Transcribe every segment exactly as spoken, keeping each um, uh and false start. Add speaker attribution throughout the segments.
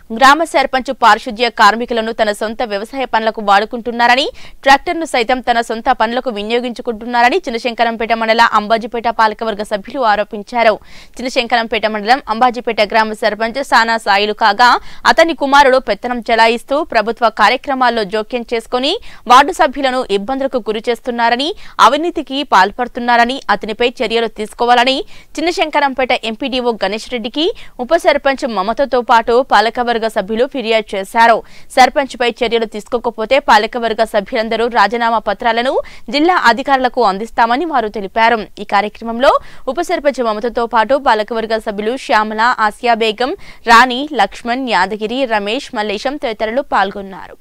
Speaker 1: గ్రామ సర్పంచ్ పారిశుధ్య కార్మికులను తన సొంత వ్యవసాయ పనులకు వాడుకుంటున్నారని, ట్రాక్టర్ను సైతం తన సొంత పనులకు వినియోగించుకుంటున్నారని చిన్నశంకరంపేట మండల అంబాజీపేట పాలకవర్గ సభ్యులు ఆరోపించారు. చిన్నశంకరంపేట మండలం అంబాజీపేట గ్రామ సర్పంచ్ సానా సాయిలు కాగా అతని కుమారుడు పెత్తనం చెలాయిస్తూ ప్రభుత్వ కార్యక్రమాల్లో జోక్యం చేసుకుని వార్డు సభ్యులను ఇబ్బందులకు గురి చేస్తున్నారని, అవినీతికి పాల్పడుతున్నారని అతనిపై చర్యలు తీసుకోవాలని చిన్నశంకరంపేట ఎంపీడీఓ గణేష్ రెడ్డికి ఉప సర్పంచ్ మమతతో పాటు పాలకవర్గ సభ్యులు ఫిర్యాదు చేశారు. సర్పంచ్ పై చర్యలు తీసుకోకపోతే పాలకవర్గ సభ్యులందరూ రాజీనామా పత్రాలను జిల్లా అధికారులకు అందిస్తామని వారు తెలిపారు. ఈ కార్యక్రమంలో ఉప సర్పంచ్ మమతతో పాటు పాలకవర్గ సభ్యులు శ్యామల, ఆసియా బేగం, రాణి, లక్ష్మణ్, యాదగిరి, రమేష్, మల్లేశం తదితరులు పాల్గొన్నారు.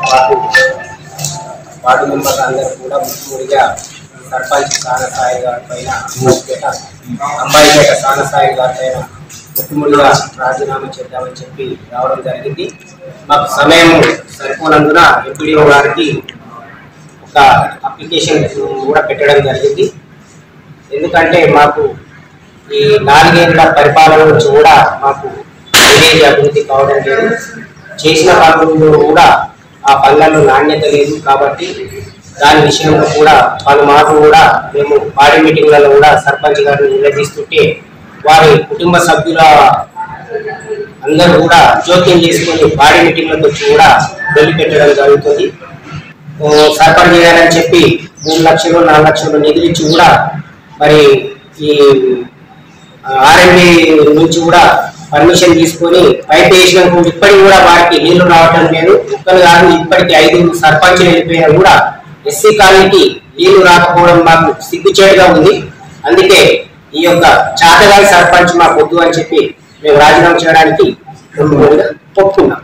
Speaker 2: సర్పంచ్ సానసాయి గారి పైన అంబాజీపేట అంబాజీపేట సానసాయి గారి పైన ముఖ్యముడిగా రాజీనామా చేద్దామని చెప్పి రావడం జరిగింది. మాకు సమయం సరిపోనందున ఎంపీడీఓ గారికి ఒక అప్లికేషన్ కూడా పెట్టడం జరిగింది. ఎందుకంటే మాకు ఈ నాలుగేళ్ల పరిపాలన నుంచి కూడా మాకు విలేజ్ అభివృద్ధి కావడం లేదు. చేసిన పనులు కూడా ఆ పనులలో నాణ్యత లేదు. కాబట్టి దాని విషయంలో కూడా పలుమార్లు కూడా మేము బాడీ మీటింగ్లలో కూడా సర్పంచ్ గారిని నిలదీస్తుంటే వారి కుటుంబ సభ్యుల అందరూ కూడా జోక్యం చేసుకొని బాడీ మీటింగ్లకు వచ్చి కూడా వెళ్ళిపెట్టడం జరుగుతుంది. సర్పంచ్ చేయాలని చెప్పి మూడు లక్షలు నాలుగు లక్షలు నిధులు ఇచ్చి కూడా మరి ఈ ఆర్ఎండి నుంచి కూడా పర్మిషన్ తీసుకొని పైప్ వేసినాక ఇప్పటికి కూడా వారికి నీళ్లు రావటం లేదు. ఒక్కరు కాదు, ఇప్పటికి ఐదు సర్పంచ్లు వెళ్ళిపోయినా కూడా ఎస్సీ కాలనీకి నీళ్లు రాకపోవడం మాకు సిగ్గుచేటుగా ఉంది. అందుకే ఈ యొక్క చాతగారి సర్పంచ్ మాకు వద్దు అని చెప్పి మేము రాజీనామా చేయడానికి ఒప్పుకున్నాం.